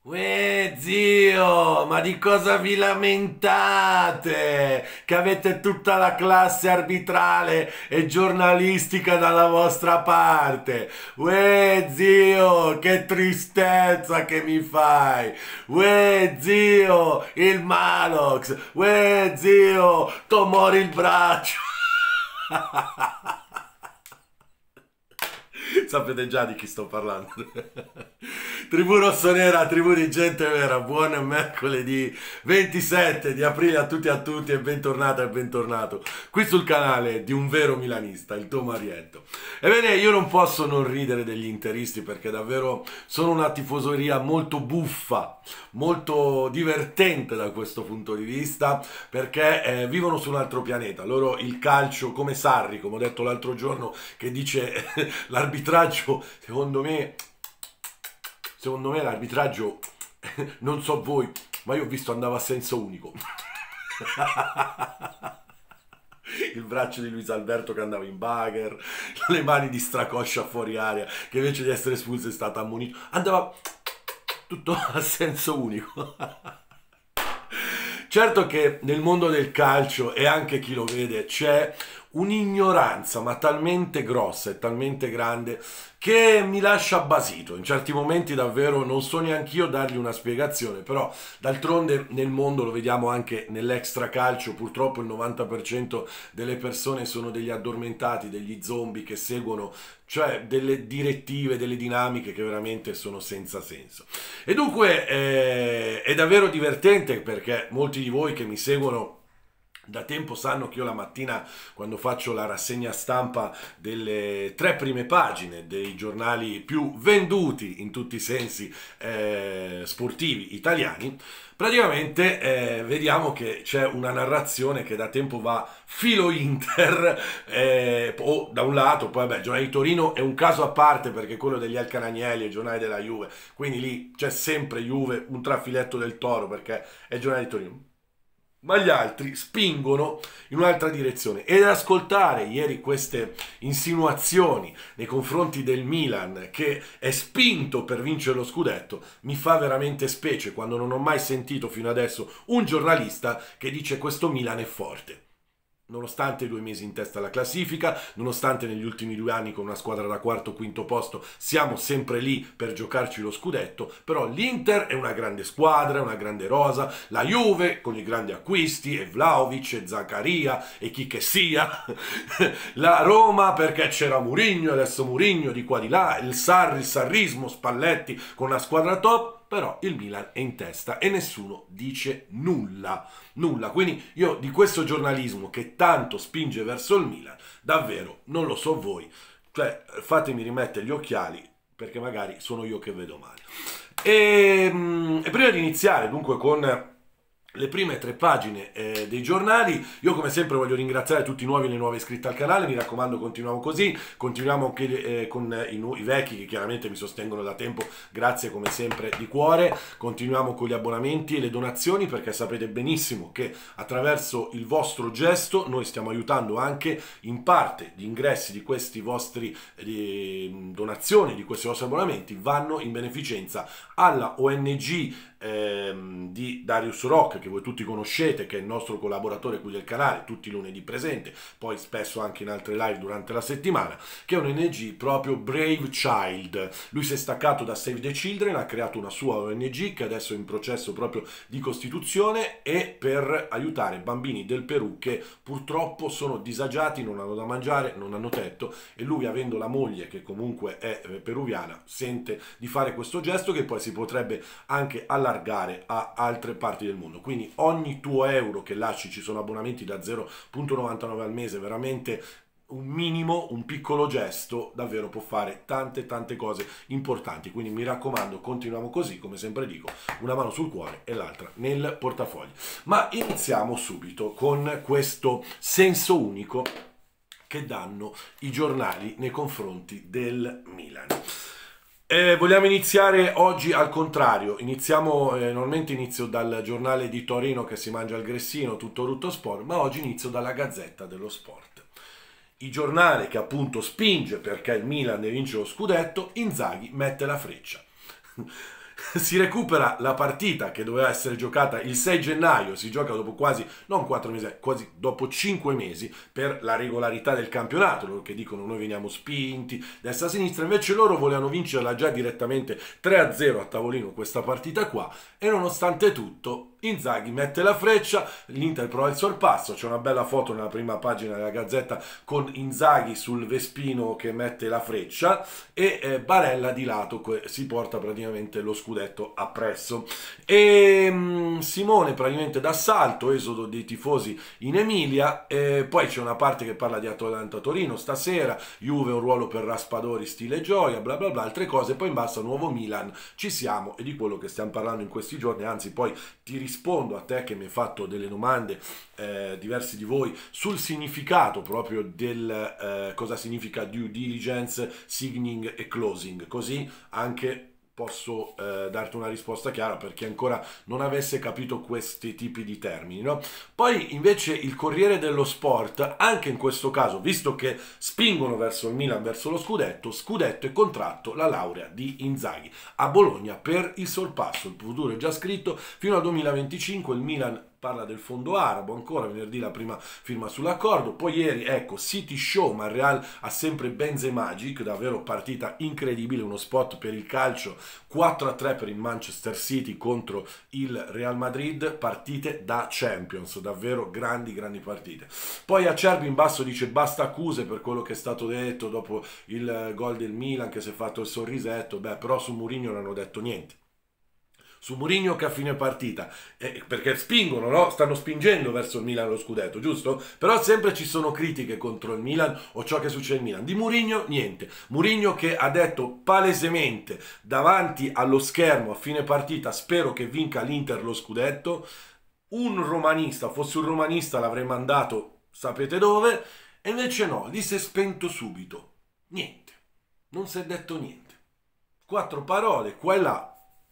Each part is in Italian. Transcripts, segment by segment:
Uè, zio, ma di cosa vi lamentate? Che avete tutta la classe arbitrale e giornalistica dalla vostra parte. Uè, zio, che tristezza che mi fai. Uè, zio, il Malox. Uè, zio, Tomori il braccio. Sapete già di chi sto parlando. Tribù rossonera, tribù di gente vera, buon mercoledì 27 di aprile a tutti e a tutti e bentornata e bentornato qui sul canale di un vero milanista, il Tomarietto. Ebbene, io non posso non ridere degli interisti perché davvero sono una tifoseria molto buffa, molto divertente da questo punto di vista perché vivono su un altro pianeta. Loro il calcio, come Sarri, come ho detto l'altro giorno, che dice l'arbitraggio, secondo me l'arbitraggio, non so voi, ma io ho visto andava a senso unico. Il braccio di Luis Alberto che andava in bagger, le mani di Stracoscia fuori area, che invece di essere espulso è stato ammonito. Andava tutto a senso unico. Certo che nel mondo del calcio, e anche chi lo vede, c'è un'ignoranza, ma talmente grossa e talmente grande che mi lascia basito. In certi momenti davvero non so neanch'io dargli una spiegazione, però d'altronde nel mondo, lo vediamo anche nell'extracalcio, purtroppo il 90% delle persone sono degli addormentati, degli zombie che seguono, cioè delle direttive, delle dinamiche che veramente sono senza senso. E dunque è davvero divertente perché molti di voi che mi seguono da tempo sanno che io la mattina, quando faccio la rassegna stampa delle 3 prime pagine dei giornali più venduti in tutti i sensi sportivi italiani, praticamente vediamo che c'è una narrazione che da tempo va filo Inter, o da un lato, poi vabbè, il giornale di Torino è un caso a parte perché quello degli Alcanagnelli è il giornale della Juve, quindi lì c'è sempre Juve, un trafiletto del Toro perché è il giornale di Torino. Ma gli altri spingono in un'altra direzione. Ed ascoltare ieri queste insinuazioni nei confronti del Milan, che è spinto per vincere lo scudetto, mi fa veramente specie quando non ho mai sentito fino adesso un giornalista che dice questo Milan è forte. Nonostante i 2 mesi in testa alla classifica, nonostante negli ultimi 2 anni con una squadra da quarto o quinto posto siamo sempre lì per giocarci lo scudetto, però l'Inter è una grande squadra, una grande rosa, la Juve con i grandi acquisti, e Vlahovic, e Zaccaria, e chi che sia, la Roma perché c'era Mourinho, adesso Mourinho di qua di là, il Sarri, il sarrismo, Spalletti con una squadra top, però il Milan è in testa e nessuno dice nulla. Nulla, quindi io di questo giornalismo che tanto spinge verso il Milan, davvero non lo so voi, cioè fatemi rimettere gli occhiali perché magari sono io che vedo male. E prima di iniziare dunque con le prime 3 pagine dei giornali, io come sempre voglio ringraziare tutti i nuovi e le nuove iscritte al canale, mi raccomando continuiamo così, continuiamo anche con i vecchi che chiaramente mi sostengono da tempo, grazie come sempre di cuore, continuiamo con gli abbonamenti e le donazioni perché sapete benissimo che attraverso il vostro gesto noi stiamo aiutando anche in parte gli ingressi di questi vostri donazioni, di questi vostri abbonamenti vanno in beneficenza alla ONG di Darius Rock, che voi tutti conoscete, che è il nostro collaboratore qui del canale, tutti i lunedì presente, poi spesso anche in altre live durante la settimana, che è un ONG proprio Brave Child. Lui si è staccato da Save the Children, ha creato una sua ONG che adesso è in processo proprio di costituzione e per aiutare bambini del Perù che purtroppo sono disagiati, non hanno da mangiare, non hanno tetto, e lui, avendo la moglie che comunque è peruviana, sente di fare questo gesto che poi si potrebbe anche allargare a altre parti del mondo. Quindi ogni tuo euro che lasci, ci sono abbonamenti da 0,99 al mese, veramente un minimo, un piccolo gesto davvero può fare tante cose importanti, quindi mi raccomando continuiamo così, come sempre dico, una mano sul cuore e l'altra nel portafoglio. Ma iniziamo subito con questo senso unico che danno i giornali nei confronti del Milan. Vogliamo iniziare oggi al contrario, normalmente inizio dal giornale di Torino che si mangia il gressino, tutto sport, ma oggi inizio dalla Gazzetta dello Sport. Il giornale che appunto spinge perché il Milan ne vince lo scudetto, Inzaghi mette la freccia. si recupera la partita che doveva essere giocata il 6 gennaio, si gioca dopo quasi, non 4 mesi, quasi dopo 5 mesi per la regolarità del campionato, loro che dicono noi veniamo spinti destra-sinistra, invece loro volevano vincerla già direttamente 3-0 a tavolino questa partita qua, e nonostante tutto Inzaghi mette la freccia, l'Inter prova il sorpasso, c'è una bella foto nella prima pagina della Gazzetta con Inzaghi sul Vespino che mette la freccia e Barella di lato si porta praticamente lo scudetto appresso. E Simone praticamente d'assalto, esodo dei tifosi in Emilia, poi c'è una parte che parla di Atalanta-Torino stasera, Juve un ruolo per Raspadori stile gioia, bla bla bla, altre cose, poi in basso nuovo Milan, ci siamo, e di quello che stiamo parlando in questi giorni, anzi poi ti rispondo a te che mi hai fatto delle domande, diversi di voi, sul significato proprio del cosa significa due diligence, signing e closing, così anche posso darti una risposta chiara per chi ancora non avesse capito questi tipi di termini, no? Poi invece il Corriere dello Sport, anche in questo caso, visto che spingono verso il Milan, verso lo scudetto e contratto la laurea di Inzaghi a Bologna per il sorpasso, il futuro è già scritto, fino al 2025 il Milan parla del fondo arabo, ancora venerdì la prima firma sull'accordo, poi ieri ecco City Show, ma il Real ha sempre Benzema Magic, davvero partita incredibile, uno spot per il calcio, 4-3 per il Manchester City contro il Real Madrid, partite da Champions, davvero grandi partite. Poi Acerbi in basso dice basta accuse per quello che è stato detto dopo il gol del Milan che si è fatto il sorrisetto, beh però su Mourinho non hanno detto niente. Su Mourinho che a fine partita, perché spingono, no? Stanno spingendo verso il Milan lo scudetto, giusto? Però sempre ci sono critiche contro il Milan o ciò che succede al Milan. Di Mourinho niente. Mourinho che ha detto palesemente davanti allo schermo a fine partita spero che vinca l'Inter lo scudetto. Un romanista, fosse un romanista l'avrei mandato sapete dove, e invece no, lì si è spento subito. Niente. Non si è detto niente. 4 parole qua e là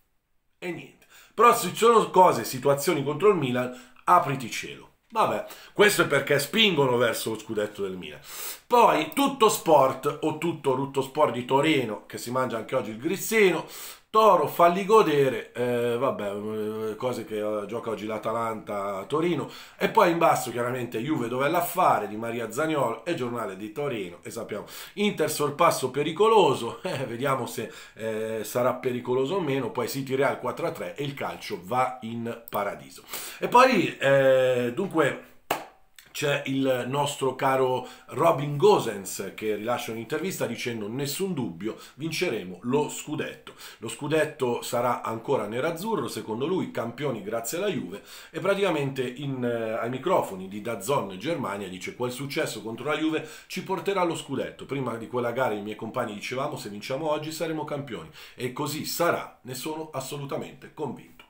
e niente. Però se ci sono cose, situazioni contro il Milan, apriti cielo. Vabbè, questo è perché spingono verso lo scudetto del Milan. Poi tutto sport o tutto Rutto Sport di Torino, che si mangia anche oggi il grissino. Toro, falli godere, vabbè, cose che gioca oggi l'Atalanta a Torino. E poi in basso chiaramente Juve dove è l'affare di Maria Zaniolo e Giornale di Torino. E sappiamo, Inter sorpasso pericoloso, vediamo se sarà pericoloso o meno. Poi City Real 4-3 e il calcio va in paradiso. E poi, dunque... C'è il nostro caro Robin Gosens che rilascia un'intervista dicendo nessun dubbio vinceremo lo scudetto. Lo scudetto sarà ancora nerazzurro, secondo lui campioni grazie alla Juve, e praticamente ai microfoni di DAZN Germania dice quel successo contro la Juve ci porterà allo scudetto. Prima di quella gara i miei compagni dicevamo se vinciamo oggi saremo campioni e così sarà, ne sono assolutamente convinto.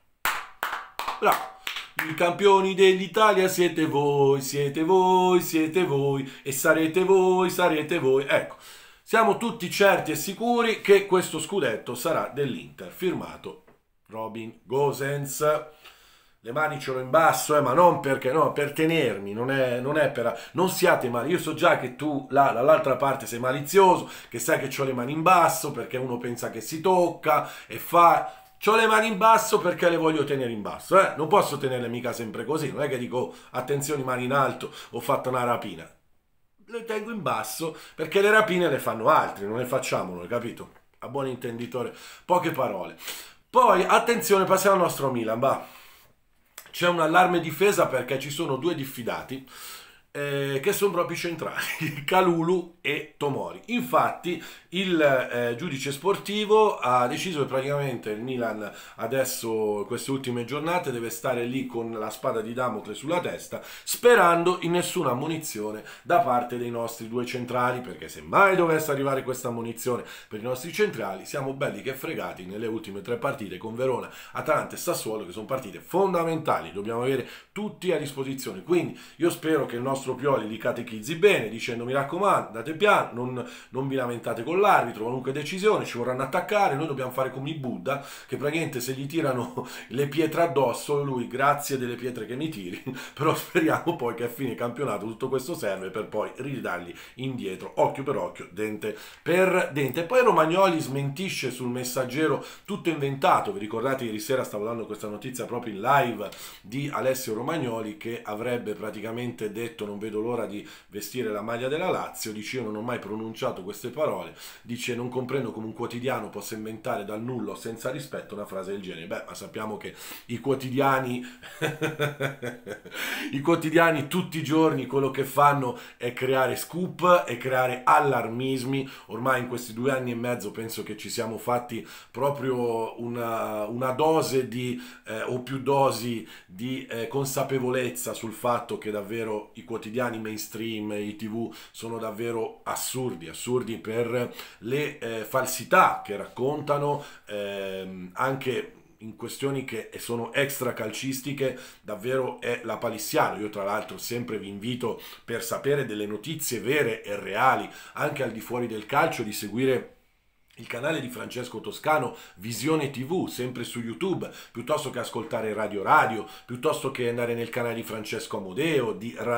Bravo! I campioni dell'Italia siete voi, siete voi, siete voi e sarete voi, sarete voi. Ecco, siamo tutti certi e sicuri che questo scudetto sarà dell'Inter, firmato Robin Gosens. Le mani ce l'ho in basso, ma non perché, no, per tenermi, non è per... Non siate mali, io so già che tu là, dall'altra parte sei malizioso, che sai che ho le mani in basso, perché uno pensa che si tocca e fa... C'ho le mani in basso perché le voglio tenere in basso, non posso tenerle mica sempre così, non è che dico oh, attenzione mani in alto, ho fatto una rapina. Le tengo in basso perché le rapine le fanno altri, non le facciamo noi, capito? A buon intenditore, poche parole. Poi, attenzione, passiamo al nostro Milan, va. C'è un allarme difesa perché ci sono due diffidati che sono proprio centrali, Kalulu e Tomori. Infatti il giudice sportivo ha deciso che praticamente il Milan adesso queste ultime giornate deve stare lì con la spada di Damocle sulla testa sperando in nessuna ammonizione da parte dei nostri due centrali, perché se mai dovesse arrivare questa ammonizione per i nostri centrali siamo belli che fregati nelle ultime 3 partite con Verona, Atalanta e Sassuolo, che sono partite fondamentali, dobbiamo avere tutti a disposizione. Quindi io spero che il nostro vostro Pioli li catechizzi bene, dicendo mi raccomando, andate piano, non vi lamentate con l'arbitro, qualunque decisione, ci vorranno attaccare, noi dobbiamo fare come i Buddha, che praticamente se gli tirano le pietre addosso, lui grazie delle pietre che mi tiri, però speriamo poi che a fine campionato tutto questo serve per poi ridargli indietro, occhio per occhio, dente per dente. E poi Romagnoli smentisce sul Messaggero tutto inventato, vi ricordate ieri sera stavo dando questa notizia proprio in live di Alessio Romagnoli che avrebbe praticamente detto non vedo l'ora di vestire la maglia della Lazio, dice io non ho mai pronunciato queste parole, dice non comprendo come un quotidiano possa inventare dal nulla senza rispetto una frase del genere. Beh, ma sappiamo che i quotidiani i quotidiani tutti i giorni quello che fanno è creare scoop e creare allarmismi. Ormai in questi 2 anni e mezzo penso che ci siamo fatti proprio una dose di o più dosi di consapevolezza sul fatto che davvero i quotidiani mainstream, i TV sono davvero assurdi per le falsità che raccontano, anche in questioni che sono extra calcistiche, davvero è lapalissiano. Io tra l'altro sempre vi invito, per sapere delle notizie vere e reali anche al di fuori del calcio, di seguire il canale di Francesco Toscano, Visione TV, sempre su YouTube, piuttosto che ascoltare Radio, piuttosto che andare nel canale di Francesco Amodeo,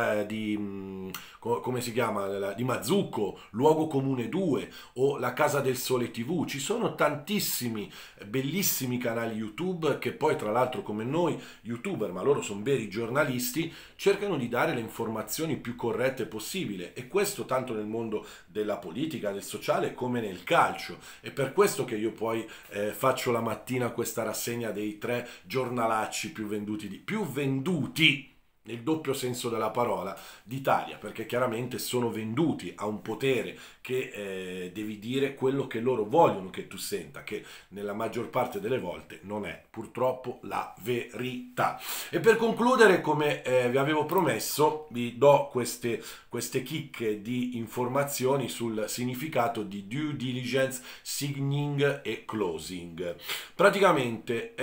come si chiama, di Mazzucco, Luogo Comune 2 o La Casa del Sole TV. Ci sono tantissimi bellissimi canali YouTube che poi tra l'altro come noi youtuber, ma loro sono veri giornalisti, cercano di dare le informazioni più corrette possibile, e questo tanto nel mondo della politica, del sociale, come nel calcio. È per questo che io poi faccio la mattina questa rassegna dei 3 giornalacci più venduti nel doppio senso della parola d'Italia, perché chiaramente sono venduti a un potere che devi dire quello che loro vogliono che tu senta, che nella maggior parte delle volte non è purtroppo la verità. E per concludere, come vi avevo promesso, vi do queste chicche di informazioni sul significato di due diligence, signing e closing. Praticamente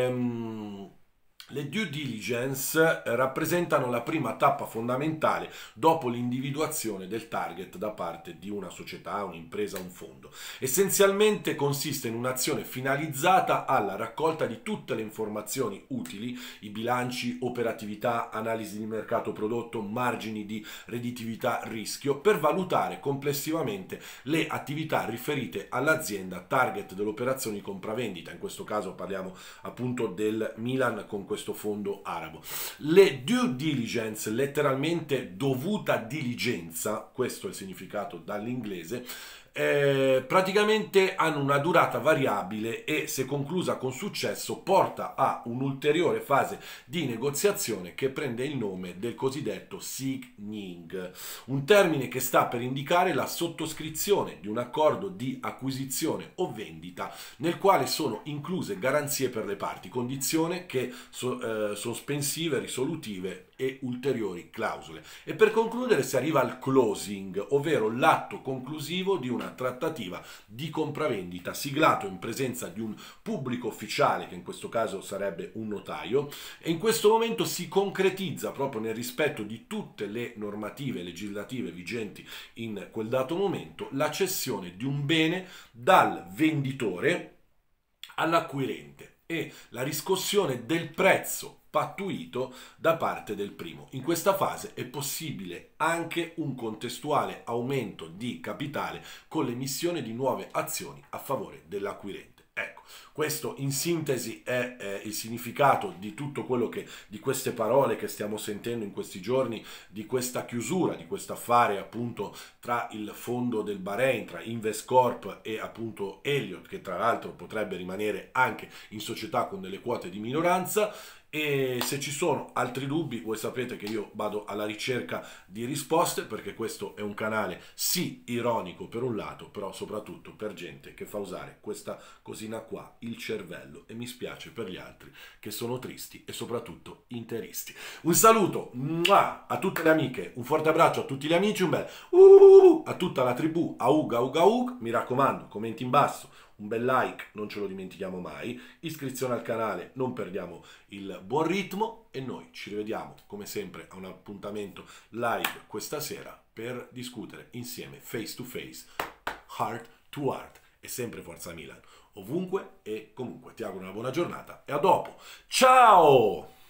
le due diligence rappresentano la prima tappa fondamentale dopo l'individuazione del target da parte di una società, un'impresa, un fondo. Essenzialmente consiste in un'azione finalizzata alla raccolta di tutte le informazioni utili, i bilanci, operatività, analisi di mercato prodotto, margini di redditività, rischio, per valutare complessivamente le attività riferite all'azienda target dell'operazione di compravendita. In questo caso parliamo appunto del Milan con questo fondo arabo. Le due diligence, letteralmente dovuta diligenza, questo è il significato dall'inglese, praticamente hanno una durata variabile e, se conclusa con successo, porta a un'ulteriore fase di negoziazione che prende il nome del cosiddetto signing, un termine che sta per indicare la sottoscrizione di un accordo di acquisizione o vendita nel quale sono incluse garanzie per le parti, condizioni che sospensive, risolutive e ulteriori clausole. E per concludere si arriva al closing, ovvero l'atto conclusivo di una trattativa di compravendita siglato in presenza di un pubblico ufficiale, che in questo caso sarebbe un notaio, e in questo momento si concretizza proprio nel rispetto di tutte le normative legislative vigenti in quel dato momento la cessione di un bene dal venditore all'acquirente e la riscossione del prezzo pattuito da parte del primo. In questa fase è possibile anche un contestuale aumento di capitale con l'emissione di nuove azioni a favore dell'acquirente. Ecco, questo in sintesi è il significato di tutto quello che, di queste parole che stiamo sentendo in questi giorni, di questa chiusura, di questo affare appunto tra il fondo del Bahrain, tra Investcorp e appunto Elliott, che tra l'altro potrebbe rimanere anche in società con delle quote di minoranza. E se ci sono altri dubbi, voi sapete che io vado alla ricerca di risposte, perché questo è un canale sì ironico per un lato, però soprattutto per gente che fa usare questa cosina qua, il cervello, e mi spiace per gli altri che sono tristi e soprattutto interisti. Un saluto a tutte le amiche, un forte abbraccio a tutti gli amici, un bel a tutta la tribù, aug aug aug, mi raccomando, commenti in basso, un bel like, non ce lo dimentichiamo mai, iscrizione al canale, non perdiamo il buon ritmo e noi ci rivediamo come sempre a un appuntamento live questa sera per discutere insieme face to face, heart to heart e sempre Forza Milan, ovunque e comunque. Ti auguro una buona giornata e a dopo. Ciao!